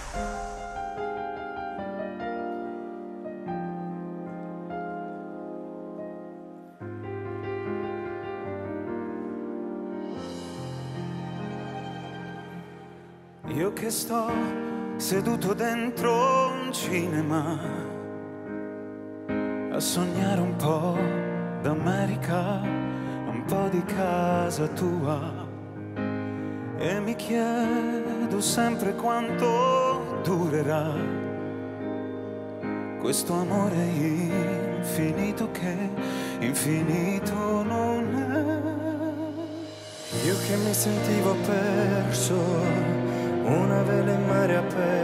Io che sto seduto dentro un cinema a sognare un po' d'America, un po' di casa tua, e mi chiedo sempre quanto durerà questo amore infinito che infinito non è. Io che mi sentivo perso, una vela in mare aperto,